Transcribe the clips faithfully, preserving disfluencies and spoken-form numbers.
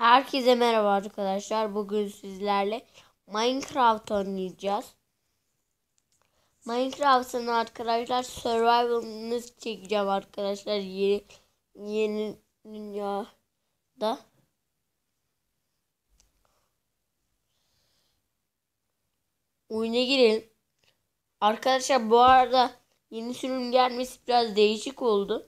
Herkese merhaba arkadaşlar. Bugün sizlerle Minecraft oynayacağız. Minecraft'ın arkadaşlar survival'ını çekeceğim arkadaşlar. Yeni, yeni dünyada. Oyuna girelim. Arkadaşlar bu arada yeni sürüm gelmesi biraz değişik oldu.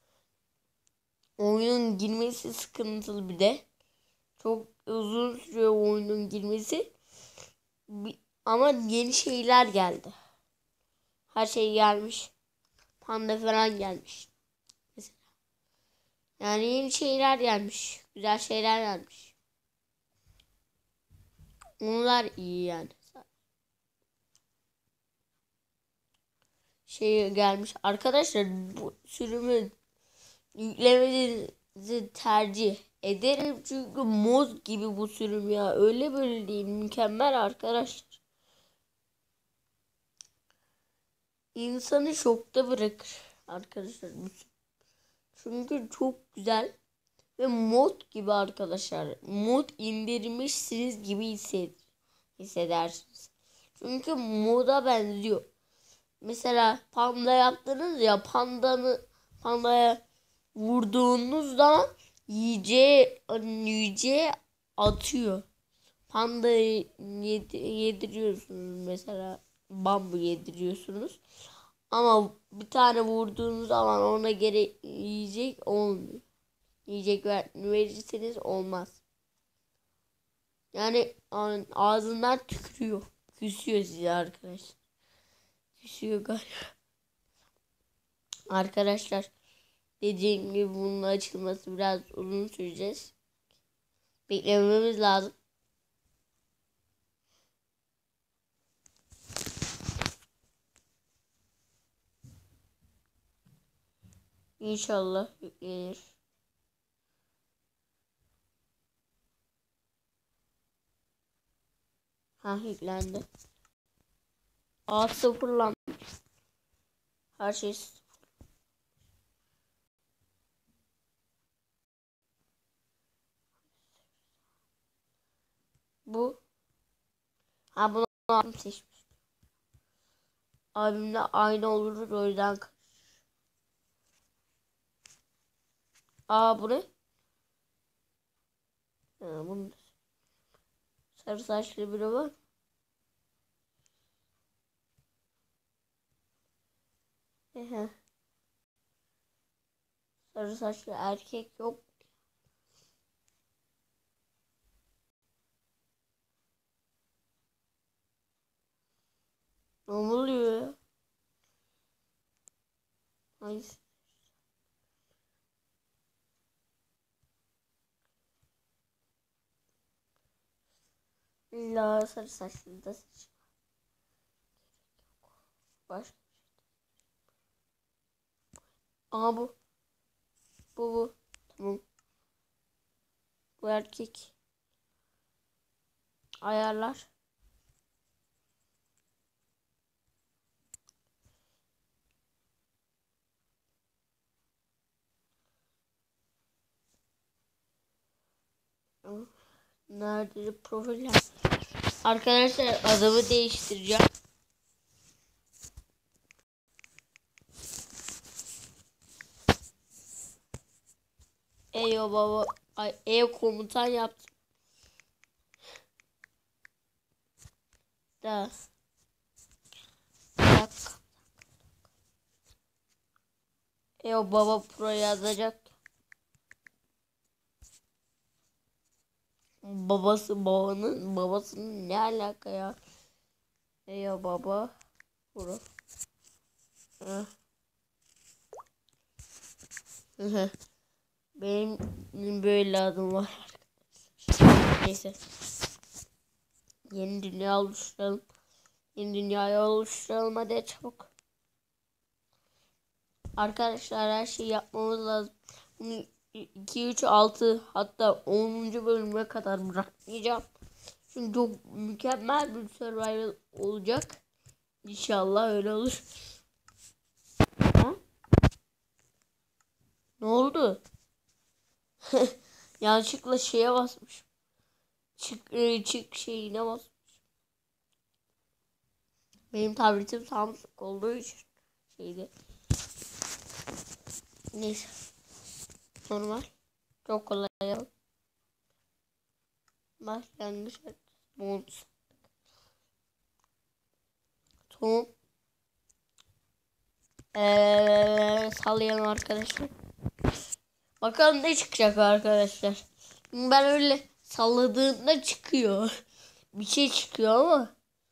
Oyunun girmesi sıkıntılı bir de. Çok uzun sürüyor oyunun girmesi. Ama yeni şeyler geldi. Her şey gelmiş. Panda falan gelmiş. Mesela. Yani yeni şeyler gelmiş. Güzel şeyler gelmiş. Onlar iyi yani. Şey gelmiş. Arkadaşlar bu sürümü yüklemenizi tercih ederim. Çünkü mod gibi bu sürüm ya. Öyle böyle değil. Mükemmel arkadaşlar. İnsanı şokta bırakır arkadaşlar bu sürüm. Çünkü çok güzel ve mod gibi arkadaşlar. Mod indirmişsiniz gibi hissed hissedersiniz. Çünkü moda benziyor. Mesela panda yaptınız ya, pandanı pandaya vurduğunuz zaman yiyeceği, yiyeceği atıyor. Pandayı yediriyorsunuz mesela, bambu yediriyorsunuz. Ama bir tane vurduğunuz zaman ona geri yiyecek olmuyor. Yiyecek ver, verirseniz olmaz. Yani ağzından tükürüyor. Küsüyor size arkadaşlar. Küsüyor galiba. Arkadaşlar dediğim gibi bunun açılması biraz uzun süreceğiz. Beklememiz lazım. İnşallah yüklenir. Ha, yüklendi. A sıfırlanmış. Her şey sıfır. Bu. Ha, bunu abim seçmiş. Abimle aynı oluruz, o yüzden. Aa, bu ne? Ha, bunu sarı saçlı biri var. Ehe. Sarı saçlı erkek yok. Ne oluyor ya? Hangisi? İlla sarı saçlı da seç. Baş. Aa, bu. Bu bu. Tamam. Bu erkek. Ayarlar. Nerede profil? Arkadaşlar adımı değiştireceğim. Eyo baba. Ay, ev komutan yaptım. Da. Bak. Eyo baba pro yazacak. Babası babanın babasının ne alaka ya? Eyo baba pro. Benim böyle adım var. Neyse. Yeni dünya oluşturalım. Yeni dünyayı oluşturalım hadi çabuk. Arkadaşlar her şeyi yapmamız lazım. iki, üç, altı hatta onuncu bölüme kadar bırakmayacağım. Çünkü çok mükemmel bir survival olacak. İnşallah öyle olur. Ha? Ne oldu? Yanlışlıkla şeye basmış. Çık, e, çık şeyine basmış. Benim tabletim Samsung olduğu için şeydi. Neyse. Normal. Çok kolay ya. Başlangıç bonus. Tohum. Ee, sallayalım arkadaşlar. Bakalım ne çıkacak arkadaşlar. Ben öyle salladığımda çıkıyor. Bir şey çıkıyor ama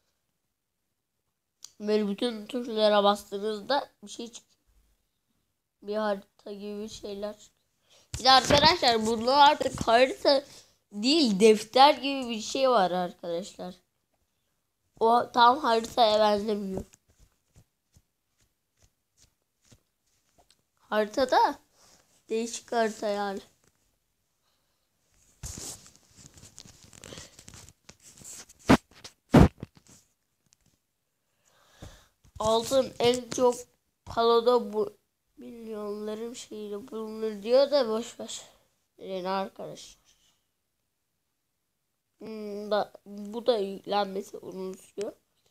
böyle bütün tuşlara bastığınızda bir şey çıkıyor. Bir harita gibi şeyler çıkıyor. Bir de arkadaşlar bunlar artık harita değil, defter gibi bir şey var arkadaşlar. O tam haritaya benzemiyor. Haritada değişik harita yani. Altın en çok paloda bu milyonların şeyiyle bulunur diyor da boşver. Yani arkadaşlar. Hmm, da, bu da yüklenmesi uzun sürüyor.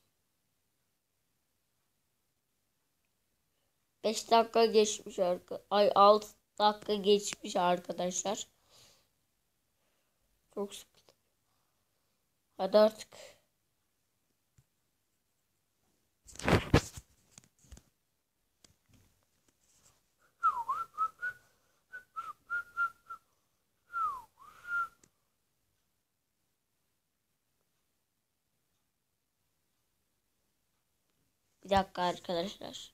beş dakika geçmiş arka. Ay altı dakika geçmiş arkadaşlar. Çok sıkıntı. Hadi artık. Bir dakika arkadaşlar.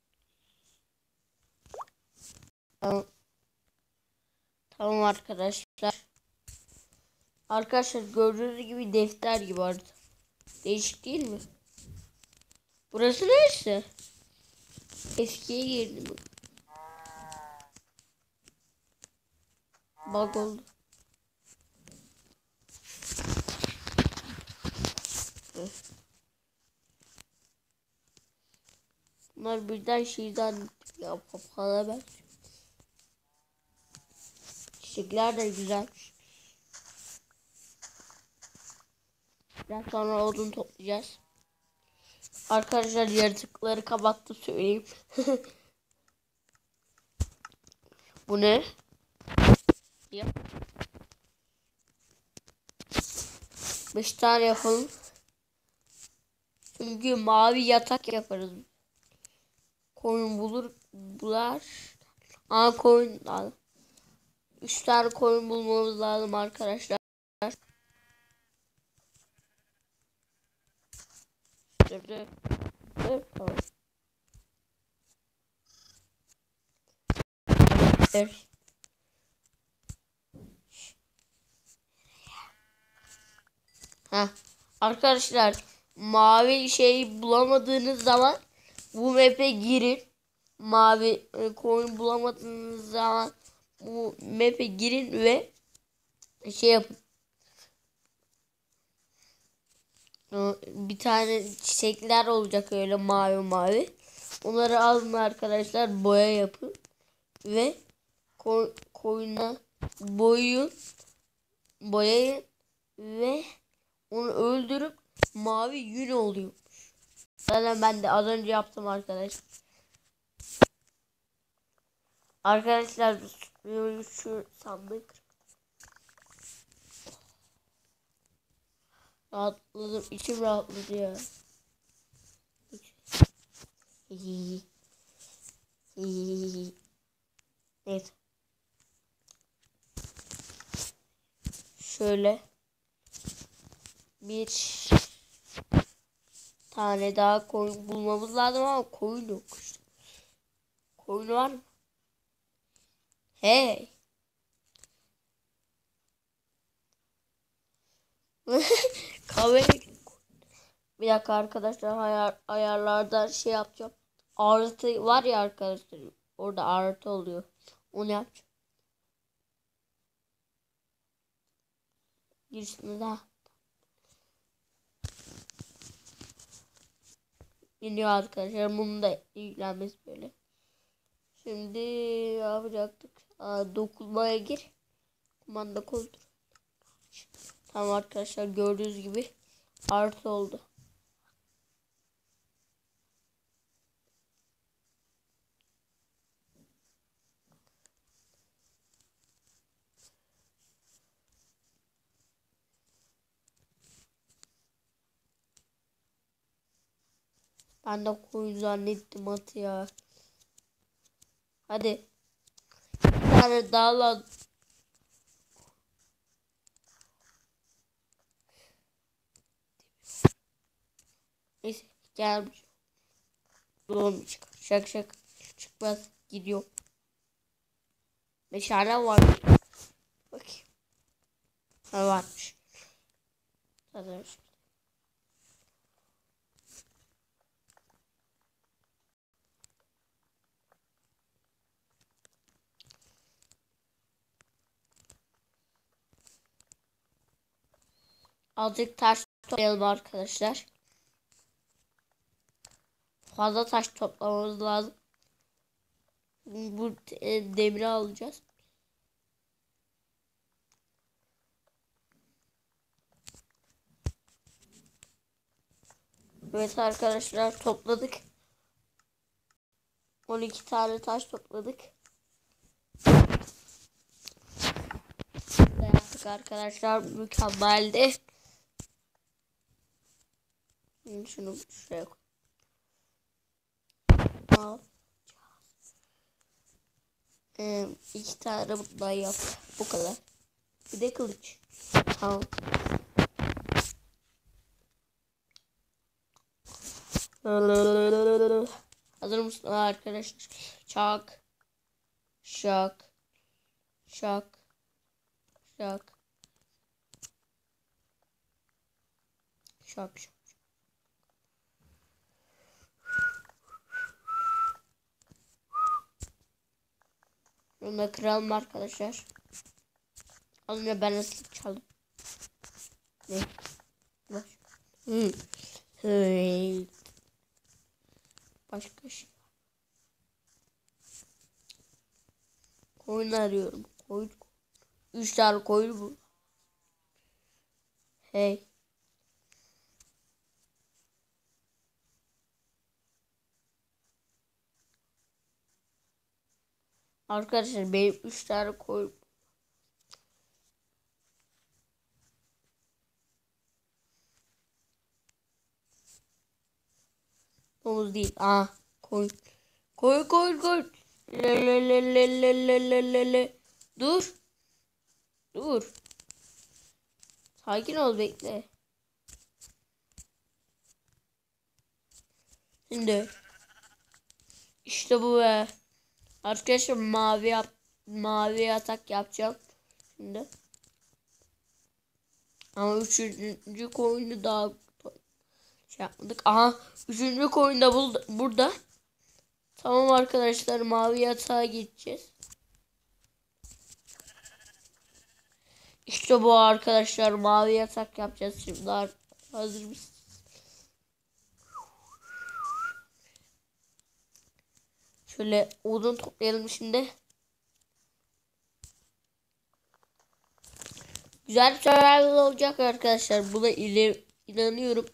Tamam. Tamam arkadaşlar. Arkadaşlar gördüğünüz gibi defter gibi vardı. Değişik değil mi? Burası neresi? Eskiye girdim. Bug oldu. Bunlar birden şeyden ya papağana ben. Çiçekler de güzelmiş. Biraz sonra odun toplayacağız. Arkadaşlar yaratıkları kapattım söyleyeyim. Bu ne? Ya. Beş tane yapalım. Çünkü mavi yatak yaparız. Koyun bulur bular. Aa koyun lazım. Üç tane koyun bulmamız lazım arkadaşlar. Dur dur. Dur tamam. Dur. Ha. Arkadaşlar mavi şey bulamadığınız zaman bu map'e girin. Mavi e, koyun bulamadığınız zaman bu map'e girin ve şey yapın. Bir tane çiçekler olacak öyle mavi mavi. Onları alın arkadaşlar, boya yapın ve koy, koyuna boyayın, boyayın ve onu öldürüp mavi yün oluyor. Zaten ben de az önce yaptım arkadaşlar. Arkadaşlar şu sandık. Rahatladım. İçim rahatladı ya. Evet. Şöyle bir tane daha koyun bulmamız lazım ama koyun yok. Koyun var mı? Hey. Kahve. Bir dakika arkadaşlar, ayar, ayarlardan şey yapacağım. Artı var ya arkadaşlar. Orada artı oluyor. Onu yapacağım. Girişini daha. Geliyor arkadaşlar. Bunun da yüklenmesi böyle. Şimdi ne yapacaktık? Aa, dokunmaya gir. Kumanda koltuğu. Tamam arkadaşlar, gördüğünüz gibi artı oldu. Ben de koyun zannettim atı ya. Hadi. Bir tane daha lazım. Neyse gelmiş. Olmayacak. Şak şak. Çıkmaz. Gidiyor. Meşale var. Bakayım. Ha, varmış. Zaten azıcık taş toplayalım arkadaşlar. Fazla taş toplamamız lazım. Bu e, demiri alacağız. Evet arkadaşlar, topladık. on iki tane taş topladık. Ne yaptık arkadaşlar? Mükemmeldi. Şunu şuraya koy. Al. Ee, iki tane bundan yap. Bu kadar. Bir de kılıç. Tamam. Hazır mısın arkadaşlar? Şak. Şak. Şak. Şak. Şak şak. Bunu da kıralım arkadaşlar. Az önce ben nasıl çaldım? Ne? Baş. Hmm. Hey. Başka şey. Koyun arıyorum. Koyun. Üç tane koyun bu. Hey. Arkadaşlar benim üç tane koyun. Domuz değil. Aa, koyun. Koyun koyun koyun. Le le le le le le le le le. Dur. Dur. Sakin ol, bekle. Şimdi. İşte bu be. Arkadaşlar mavi yap mavi atak yapacağım. Şimdi. Ama üçüncü koyunu daha şey yapmadık. Aha, üçüncü koyun da burada. Tamam arkadaşlar, mavi yatağa geçeceğiz. İşte bu arkadaşlar, mavi yatak yapacağız şimdi. Hazır mısınız? Şöyle odun toplayalım şimdi. Güzel bir survival olacak arkadaşlar. Buna ileri inanıyorum.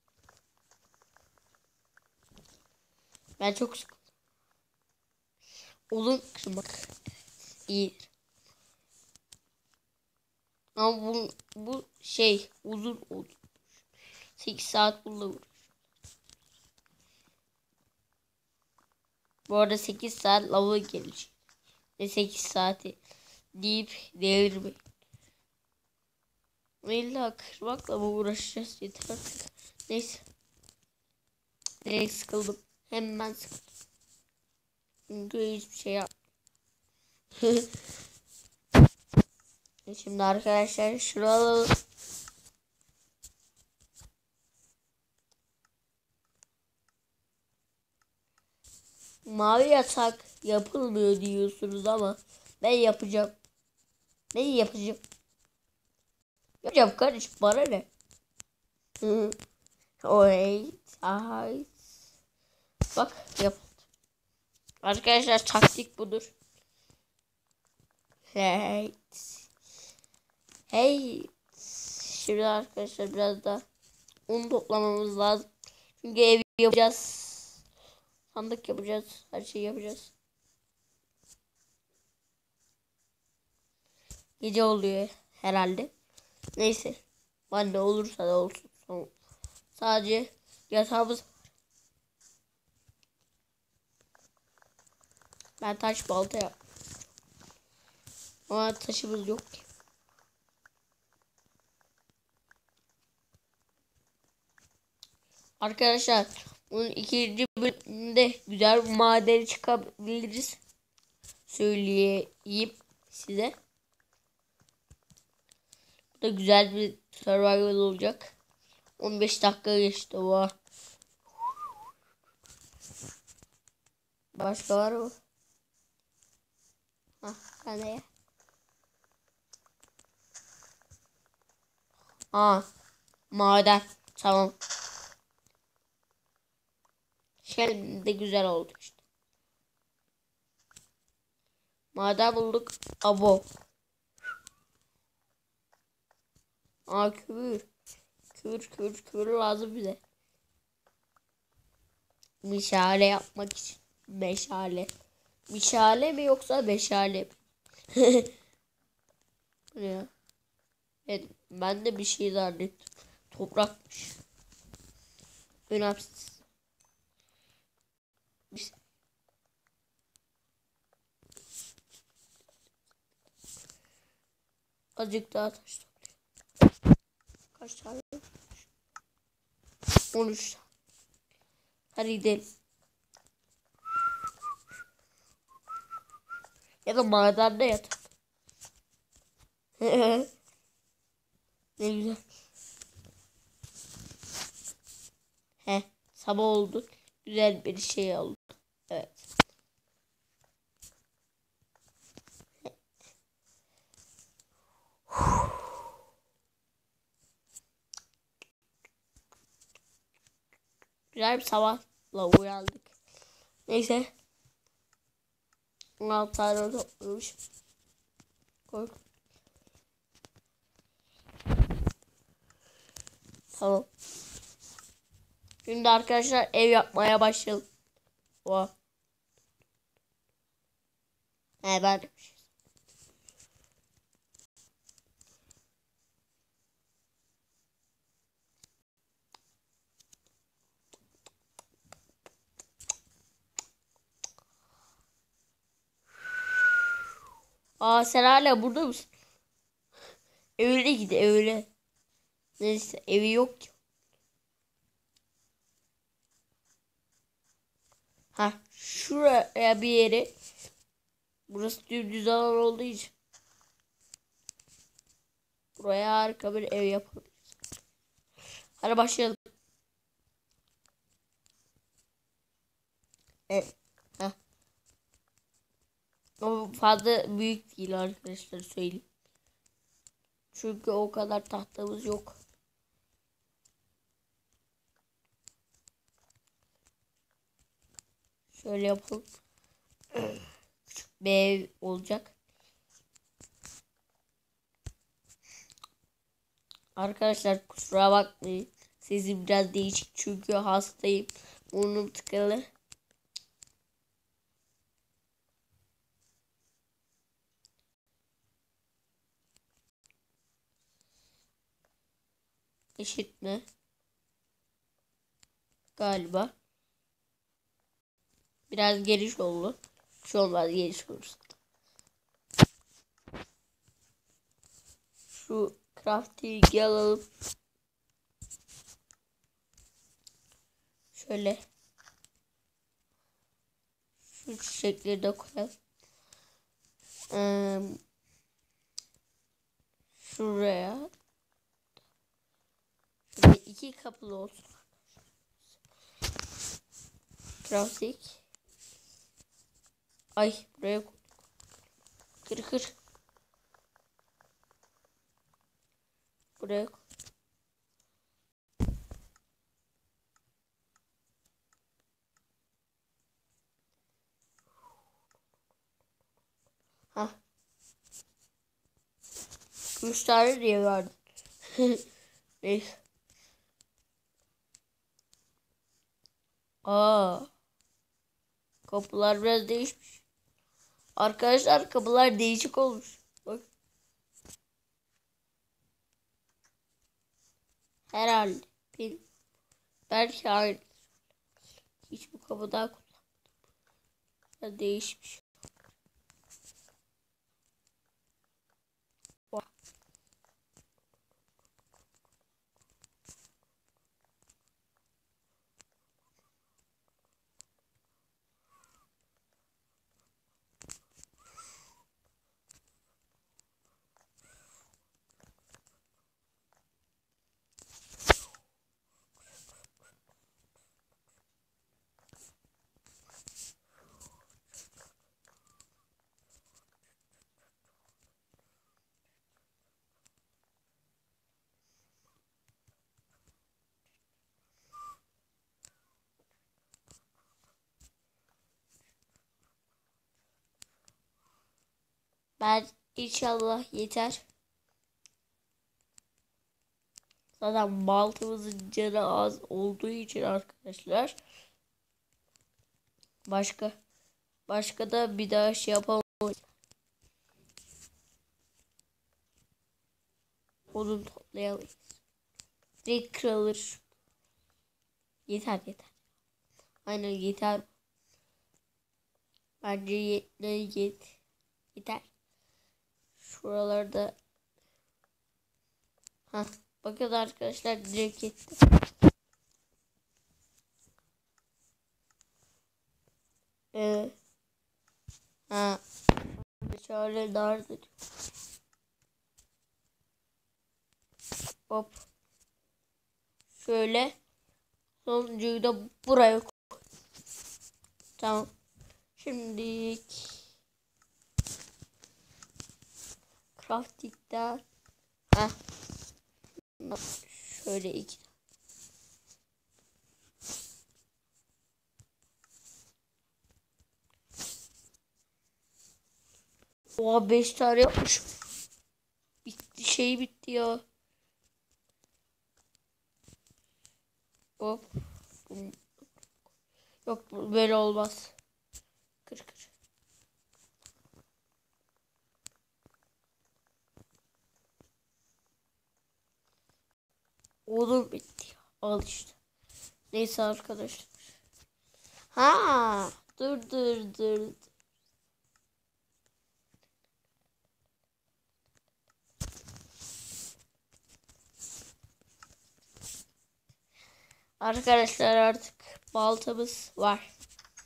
Ben çok sıkıldım. Odun kırmak iyi. Ama bu, bu şey uzun oldu. sekiz saat bununla uğraşıyorum. Bu arada sekiz saat lava gelecek. Ve sekiz saati deyip devirmeyin. İlla kırmakla mı uğraşacağız, yeter artık. Neyse. Direkt sıkıldım. Hemen sıkıldım. Çünkü hiçbir şey yap. Şimdi arkadaşlar şunu alalım. Mavi yatak yapılmıyor diyorsunuz ama ben yapacağım. Ne yapacağım? Yapacağım kardeşim, bana ne? Oy, ay. Bak yap. Arkadaşlar taktik budur. Evet. Hey. Şimdi arkadaşlar biraz da un toplamamız lazım. Çünkü ev yapacağız. Sandık yapacağız. Her şeyi yapacağız. Gece oluyor herhalde. Neyse. Ben de olursa da olsun. Sadece yatağımız. Ben taş balta yap. Ama taşımız yok ki. Arkadaşlar bunun ikinci bölümünde güzel bir madene çıkabiliriz. Söyleyeyim size. Bu da güzel bir survival olacak. on beş dakika geçti o. Başka var mı? Hah, sen de ya. Aa, maden. Tamam. Şimdi de güzel oldu işte. Maden bulduk. Abo. Aa, kömür. Kömür, kömür, kömür lazım bize. Meşale yapmak için. Meşale. Meşale mi yoksa meşale mi? Ya. Evet, ben de bir şey zannettim. Toprakmış. Önemsiz. Azıcık daha taş toplayayım. Kaç tane? on üç tane. Hadi gidelim. Ya da madende yatak. Ne güzel. He, sabah oldu. Güzel bir şey oldu. Evet. Güzel bir sabahla uyandık. Neyse. on altı tane toplamış. Koy. Tamam. Şimdi arkadaşlar ev yapmaya başlayalım. Oha. He ben. Aa, sen hala burada mısın? Evine git evine. Neyse evi yok ki. Ha, şuraya bir yere. Burası dümdüz alan olduğu için. Buraya harika bir ev yapalım. Hadi başlayalım. Evet. Heh. Ama fazla büyük değil arkadaşlar, söyleyeyim. Çünkü o kadar tahtamız yok. Şöyle yapalım. Bir ev olacak. Arkadaşlar kusura bakmayın. Sesim biraz değişik çünkü hastayım. Burnum tıkalı. Eşit mi? Galiba. Biraz geniş oldu. Şu olmaz, geniş olursa. Şu crafting'i alalım. Şöyle. Şu çiçekleri de koyalım. Ee, şuraya. Şöyle iki kapılı olsun. Crafting. Ay, buraya koy. Kır kır. Buraya koy. Ha. Üç tane diye verdim. Neyse. Aa, kapılar biraz değişmiş. Arkadaşlar kapılar değişik olmuş. Bak. Herhalde. Bil Belki aynı. Hiç bu kapı daha kullanmadım. Değişmiş. Ben inşallah yeter. Zaten baltamızın canı az olduğu için arkadaşlar. Başka başka da bir daha şey yapamayız. Odun toplayamayız. Direkt kırılır. Yeter yeter. Aynen yeter. Bence yet, yet, yeter. Şuralarda. Hah. Bakın arkadaşlar direkt yetti. Ee, ha. Şöyle nerede? Hop. Şöyle. Sonuncuyu da buraya koy. Tamam. Şimdi crafting'den ha şöyle iki. Oha beş tane yapmış. Bitti şey bitti ya. Hop. Yok böyle olmaz. Kır kır. Oğlum bitti. Al işte. Neyse arkadaşlar. Ha, dur dur dur. Arkadaşlar artık baltamız var.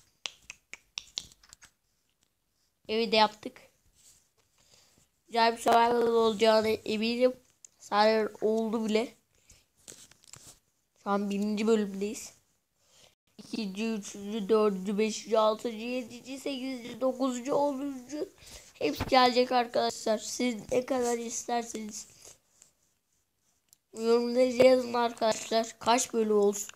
Evi de yaptık. Güzel bir survival olacağını eminim. Zaten oldu bile. Şu an birinci bölümdeyiz. İkinci, üçüncü, dördüncü, beşinci, altıncı, yedinci, sekizinci, dokuzuncu, onuncu hepsi gelecek arkadaşlar. Siz ne kadar isterseniz yorumlara yazın arkadaşlar. Kaç bölüm olsun.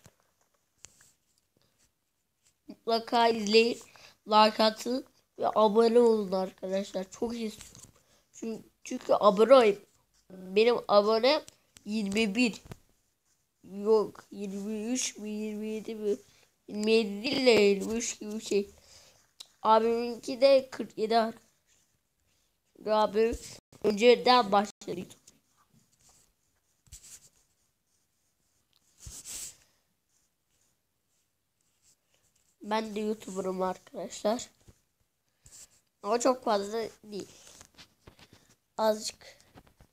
Mutlaka izleyin. Like atın ve abone olun arkadaşlar. Çok istiyorum. Çünkü, çünkü abone benim abone yirmi bir. Yok yirmi üç mi yirmi yedi mi? yirmi yedi değil de yirmi üç gibi bir şey. Abiminki de kırk yedi arkadaşlar. Abim önceden başladı. Ben de YouTuber'ım arkadaşlar. Ama çok fazla değil. Azıcık.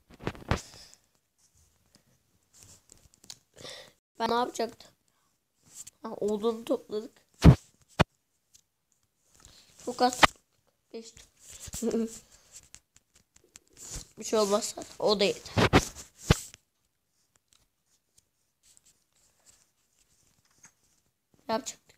Ben ne yapacaktım? Ha, odunu topladık. Çok az. beş. Bir şey olmazsa o da yeter. Yapacaktık.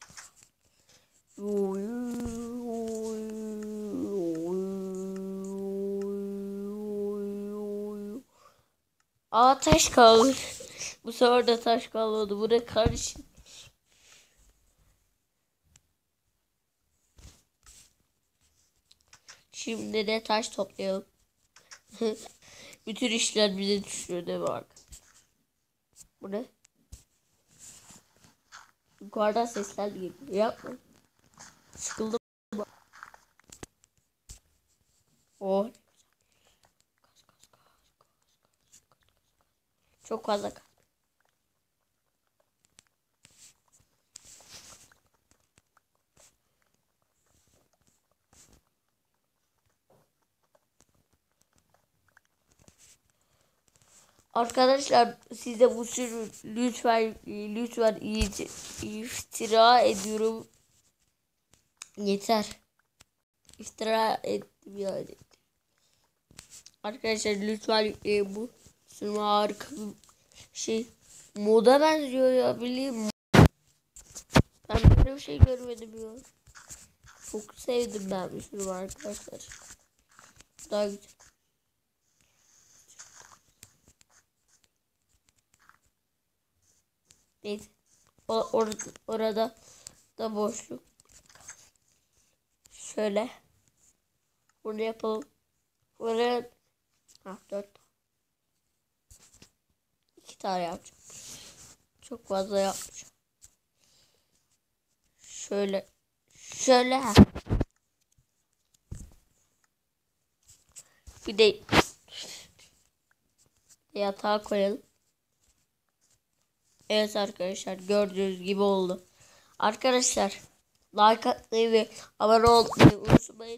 Aa taş kaldı. Bu sefer de taş kalmadı. Bu ne karışık. Şimdi de taş toplayalım. Bütün işler bize düşüyor değil mi arkadaşlar? Bu ne? Yukarıdan sesler geliyor. Yapma. Sıkıldım. Oh. Çok fazla. Arkadaşlar size bu sürü lütfen lütfen iyice iftira ediyorum. Yeter. İftira ettim yani. Arkadaşlar lütfen e, bu sürü harika bir şey. Moda benziyor ya, bileyim. Ben böyle bir şey görmedim ya. Çok sevdim ben bu sürü arkadaşlar. Daha güzel. Neyse. O, orada, orada da boşluk. Şöyle. Bunu yapalım. Buraya ah, dört. İki tane yapacağım. Çok fazla yapmayacağım. Şöyle. Şöyle. Bir de yatağa koyalım. Evet arkadaşlar, gördüğünüz gibi oldu. Arkadaşlar like atmayı ve abone olmayı unutmayın.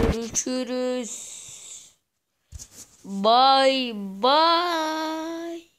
Görüşürüz. Bye bye.